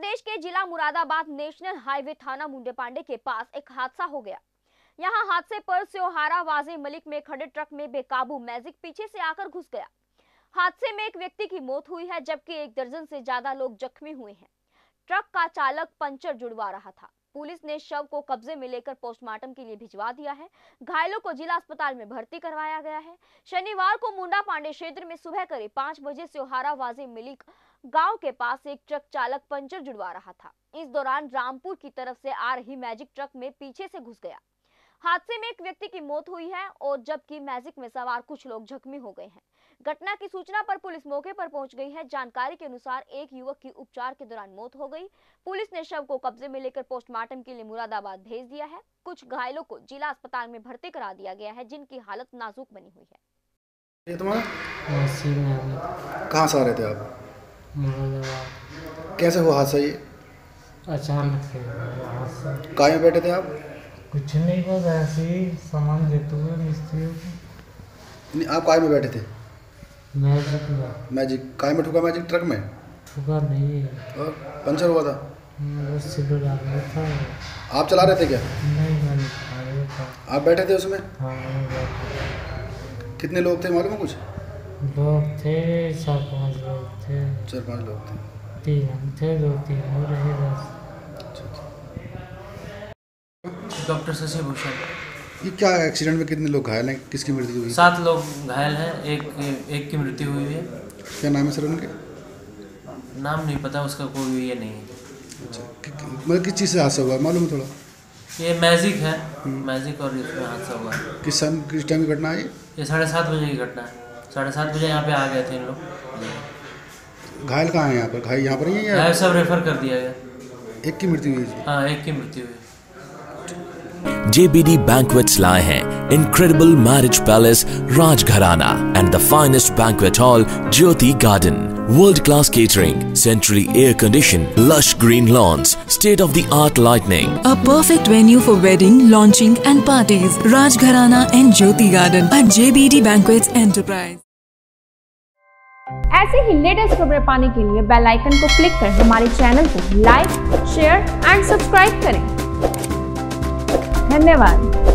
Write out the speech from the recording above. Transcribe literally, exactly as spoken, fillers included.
प्रदेश के जिला Moradabad national highway थाना मुंडे पांडे के पास एक हादसा हो गया। यहां हादसे पर स्योहारा वाजे मलिक में खड़े ट्रक में बेकाबू मैजिक पीछे से आकर घुस गया। हादसे में एक व्यक्ति की मौत हुई है, जबकि एक दर्जन से ज्यादा लोग जख्मी हुए हैं। ट्रक का चालक पंचर जुड़वा रहा था। पुलिस ने शव को कब्जे में लेकर पोस्टमार्टम के लिए भिजवा दिया है। घायलों को जिला अस्पताल में भर्ती करवाया गया है। शनिवार को मुंडा पांडे क्षेत्र में सुबह करीब पाँच बजे स्योहारा वाजे मलिक गांव के पास एक ट्रक चालक पंचर जुड़वा रहा था। इस दौरान रामपुर की तरफ से आ रही मैजिक ट्रक में पीछे से घुस गया। हादसे में एक व्यक्ति की मौत हुई है और जबकि मैजिक में सवार कुछ लोग जख्मी हो गए हैं। घटना की सूचना पर पुलिस मौके पर पहुंच गई है। जानकारी के अनुसार एक युवक की उपचार के दौरान मौत हो गई। पुलिस ने शव को कब्जे में लेकर पोस्टमार्टम के लिए मुरादाबाद भेज दिया है। कुछ घायलों को जिला अस्पताल में भर्ती करा दिया गया है, जिनकी हालत नाजुक बनी हुई है। ये तुम्हारा कहाँ से आ रहे थे आप? कैसे हुआ हादसा? ये अचानक से हादसा। कहाँ में बैठे थे आप? कुछ नहीं, बस ऐसे ही सामान देते हुए मिस्त्रियों को। नहीं, आप कहाँ में बैठे थे? मैजिक में। मैजिक कहाँ में ठुका? मैजिक ट्रक में ठुका नहीं है। और पंचर हुआ था? बस सिल्वर डाल रहा था। आप चला रहे थे क्या? नहीं, मैं चला रहा था। आप बैठे थे उसमें? हाँ, मैं बैठा। कितने लोग थे मालूम है कुछ? लोग थे चार पाँच लोग थे। चार पाँच लोग थे। तीन हम थे, दो तीन हो रहे बस। डॉक्टर शशि भूषण। ये क्या एक्सीडेंट में कितने लोग घायल हैं? किसकी मृत्यु हुई? सात लोग घायल हैं, एक एक की मृत्यु हुई है। क्या नाम है सर उनके? नाम नहीं पता उसका, कोई ये नहीं है। अच्छा, मतलब किस चीज़ से हादसा हुआ मालूम है थोड़ा? ये मैजिक है, मैजिक और इसमें हादसा हुआ है। किस टाइम किस टाइम की घटना है ये? ये साढ़े सात बजे की घटना है। साढ़े सात बजे यहाँ पे आ गए थे इन लोग। घायल कहाँ है यहाँ पर? घायल यहाँ पर ही है या? घायल सब रेफर कर दिया गया। एक की मृत्यु हुई? हाँ, एक की मृत्यु हुई। J B D Banquets लाए हैं Incredible Marriage Palace Rajgharana and the finest banquet hall Jyoti Garden. World class catering, centrally air conditioned, lush green lawns, state of the art lighting. A perfect venue for wedding, launching and parties. Rajgharana and Jyoti Garden at J B D Banquets Enterprise. ऐसे ही latest खबरें पाने के लिए bell icon को click कर हमारे channel को like, share and subscribe करें। धन्यवाद।